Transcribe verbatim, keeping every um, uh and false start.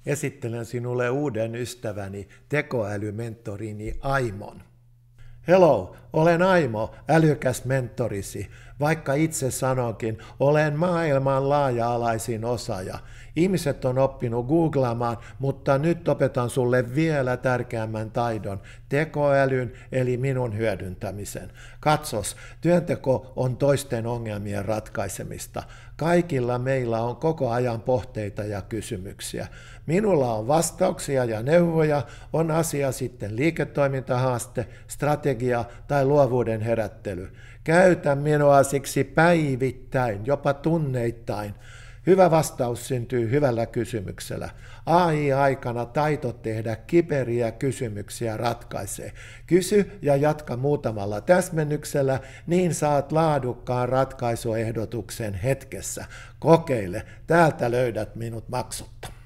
Esittelen sinulle uuden ystäväni, tekoälymentorini Aimon. Hello, olen Aimo, älykäs mentorisi. Vaikka itse sanonkin, olen maailman laaja-alaisin osaaja. Ihmiset on oppinut googlaamaan, mutta nyt opetan sulle vielä tärkeämmän taidon, tekoälyn eli minun hyödyntämisen. Katsos, työnteko on toisten ongelmien ratkaisemista. Kaikilla meillä on koko ajan pohteita ja kysymyksiä. Minulla on vastauksia ja neuvoja, on asia sitten liiketoimintahaaste, strategia tai luovuuden herättely. Käytä minua siksi päivittäin, jopa tunneittain. Hyvä vastaus syntyy hyvällä kysymyksellä. A I-aikana taito tehdä kiperiä kysymyksiä ratkaisee. Kysy ja jatka muutamalla täsmennyksellä, niin saat laadukkaan ratkaisuehdotuksen hetkessä. Kokeile, täältä löydät minut maksutta.